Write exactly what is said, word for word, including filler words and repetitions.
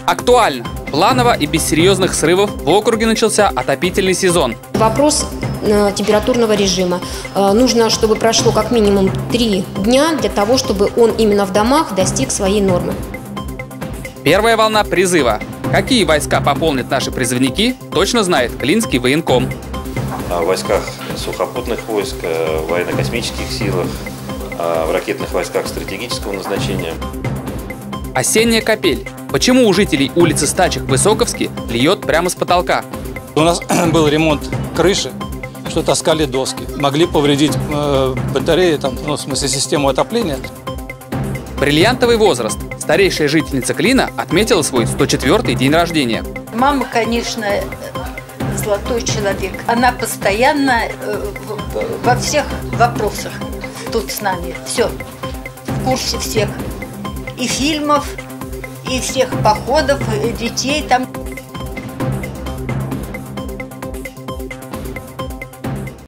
Актуально, планово и без серьезных срывов в округе начался отопительный сезон. Вопрос температурного режима. Нужно, чтобы прошло как минимум три дня для того, чтобы он именно в домах достиг своей нормы. Первая волна призыва. Какие войска пополнят наши призывники, точно знает Клинский военком. В войсках сухопутных войск, в военно-космических силах, в ракетных войсках стратегического назначения. Осенняя капель. Почему у жителей улицы Стачек в Высоковске льет прямо с потолка? У нас был ремонт крыши, что таскали доски. Могли повредить э, батареи, там, ну, в смысле систему отопления. Бриллиантовый возраст. Старейшая жительница Клина отметила свой сто четвёртый день рождения. Мама, конечно, золотой человек. Она постоянно во всех вопросах тут с нами. Все, в курсе всех. И фильмов, и всех походов, и детей там.